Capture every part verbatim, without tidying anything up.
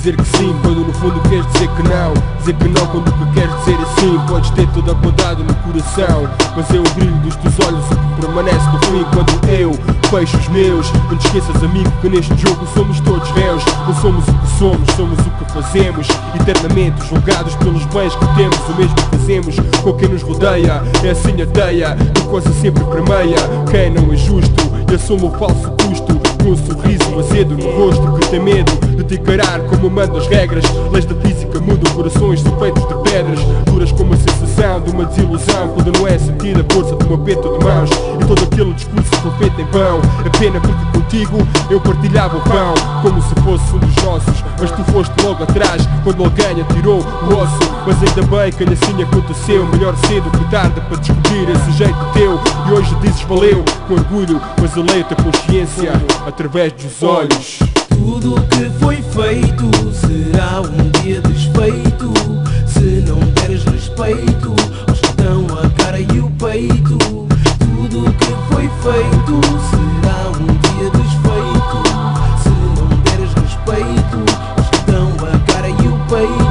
dizer que sim quando no fundo queres dizer que não. Dizer que não quando o que queres dizer é sim. Podes ter toda a bondade no coração, mas é o brilho dos teus olhos o que permanece no fim quando eu fecho os meus. Não te esqueças, amigo, que neste jogo somos todos réus. Não somos o que somos, somos o que fazemos. Eternamente julgados pelos bens que temos. O mesmo que fazemos com quem nos rodeia. É assim a teia, que coisa sempre permeia. Quem não é justo e assume o falso custo, com um sorriso azedo no rosto, que tem medo de te encarar como mandam as regras. Leis da física mudam corações, são feitos de pedras duras como a sensação de uma desilusão, quando não é sentida a força de um aperto de mãos. E todo aquele discurso foi feito em vão. É pena porque contigo eu partilhava o pão, como se fosse um dos nossos, mas tu foste logo atrás quando alguém atirou o osso. Mas ainda bem que assim aconteceu, melhor cedo que tarde para descobrir esse jeito teu. E hoje dizes valeu com orgulho, mas eu leio a tua consciência através dos olhos. Tudo o que foi feito será um dia desfeito, se não deres respeito aos que dão a cara e o peito. Tudo o que foi feito será um dia desfeito, se não deres respeito aos que dão a cara e o peito.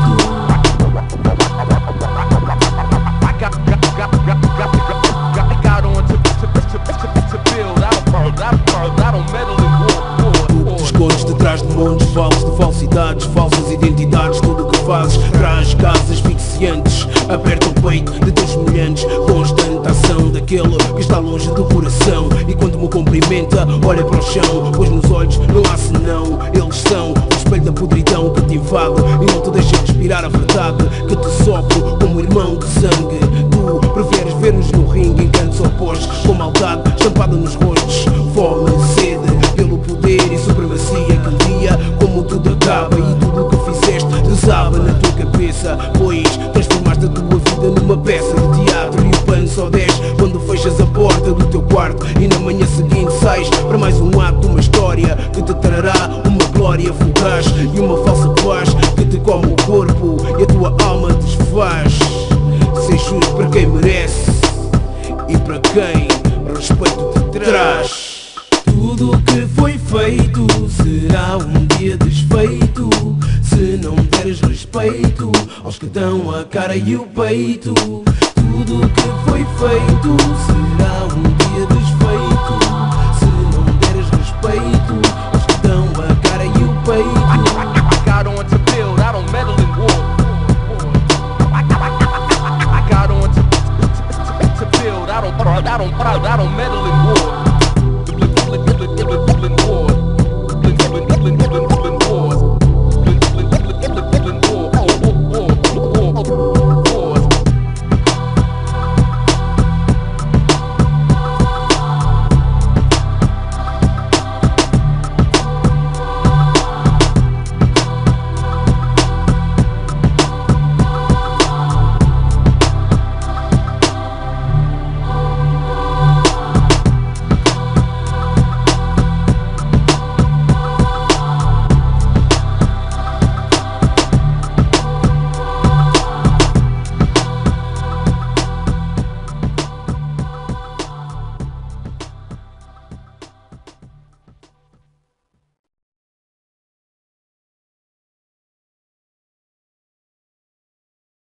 Escondes detrás de montes falsos de falsidades, falsas identidades. Tudo o que fazes traz casas asfixiantes. Aperta o peito de teus semelhantes, constante ação daquele que está longe do coração. E quando me cumprimenta, olha para o chão, pois nos olhos não há senão. Eles são o espelho da podridão que te invade e não te deixa respirar a verdade, que te sofre como irmão de sangue. Tu preferes ver-nos no ringue em cantos opostos, com maldade estampada nos rostos. Fome, sede pelo poder e supremacia. Aquele dia como tudo acaba e tudo o que fizeste desaba na tua cabeça, pois transformaste a tua vida numa peça de teatro. E o pano só desce quando fechas a porta do teu quarto, e na manhã seguinte sais para mais um ato, uma história que te trará uma glória fugaz e uma falsa paz que te come o corpo e a tua alma desfaz. Sei justo para quem merece e para quem respeito te traz. Tudo o que foi feito será um dia desfeito, se não deres respeito aos que dão a cara e o peito. Tudo o que foi feito será um dia desfeito, se não deres respeito aos que dão a cara e o peito. I got on to build, I don't meddle in war. I got on to, to, to, to build, I don't, I don't, I don't meddle in war.